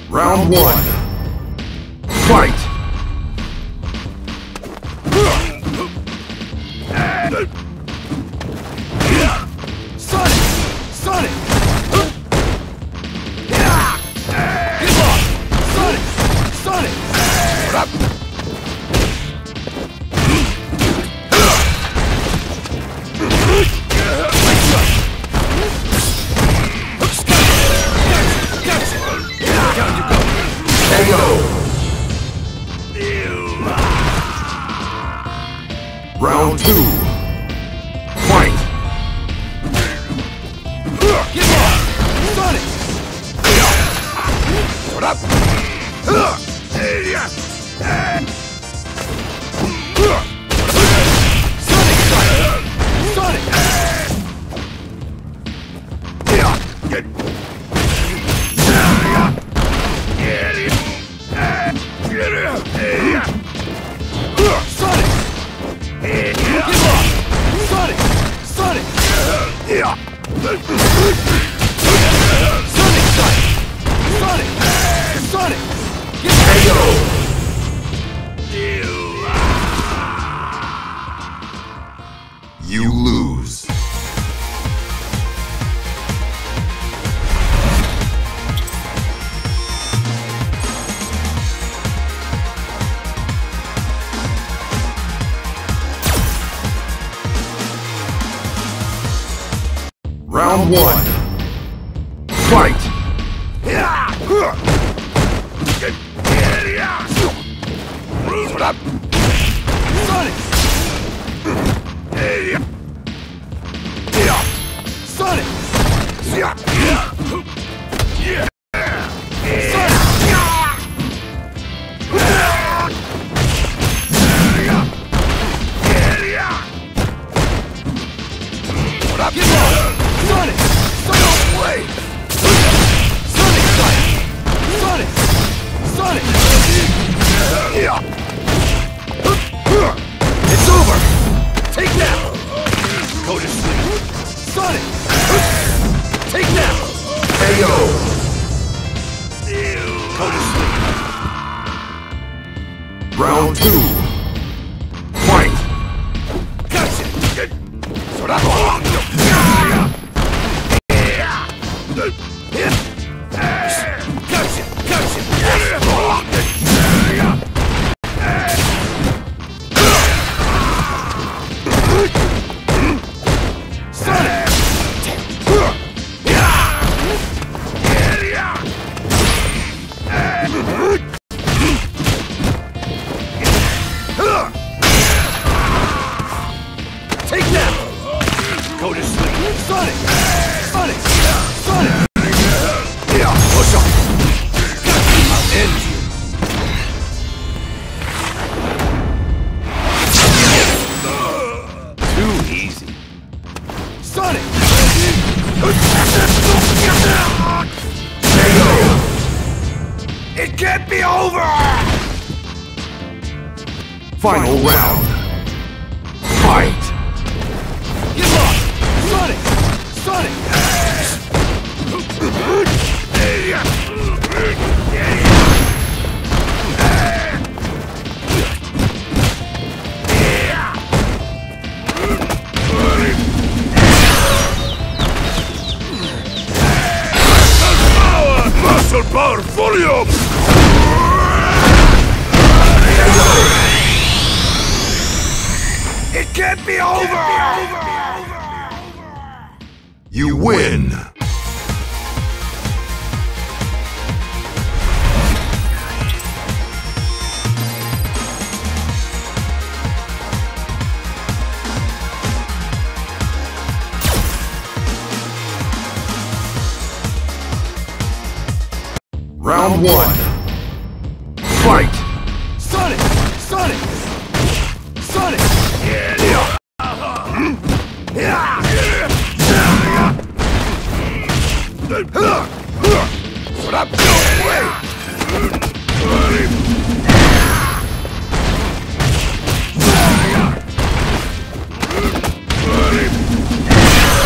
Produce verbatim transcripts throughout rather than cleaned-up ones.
Round one. Fight! Sonic! Sonic! Get off! Sonic! Sonic! Down you go! K O! Round two. Fight! Get off! Sonic! Shut up! Sonic! Sonic! Sonic! Get off! Sonic! Sonic! Sonic strike! Sonic! Sonic! Get K O! You lose. Round one. Fight! Shut up! Sonic! Sonic! Get off! Sonic! Sonic! Way! Sonic strike! Sonic! Sonic! It's over! Take that! Go to sleep! Sonic! Take that! K O! Go to sleep! Round two. Fight! Gotcha! Sort of. Gotcha! Gotcha! Sonic! Take that! Go to sleep! Sonic! Sonic! Sonic! Push up! I'll end you! Too easy! Sonic! K O! It can't be over! Final round. Fight! Get off! Sonic! Sonic! Muscle power volume! It can't be over! You win! Round one. Fight! Sonic! Sonic! Sonic! Shut up! No way!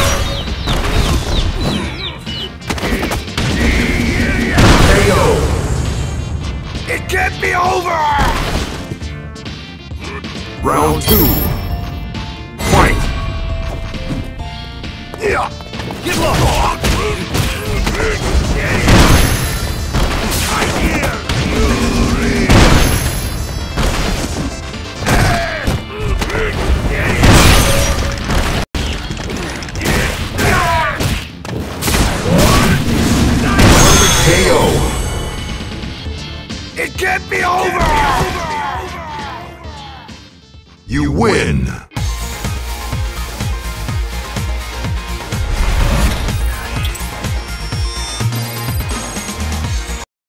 K O! can't be over! Round two. Fight! Yeah. Get low! K O. It can't be over! You win!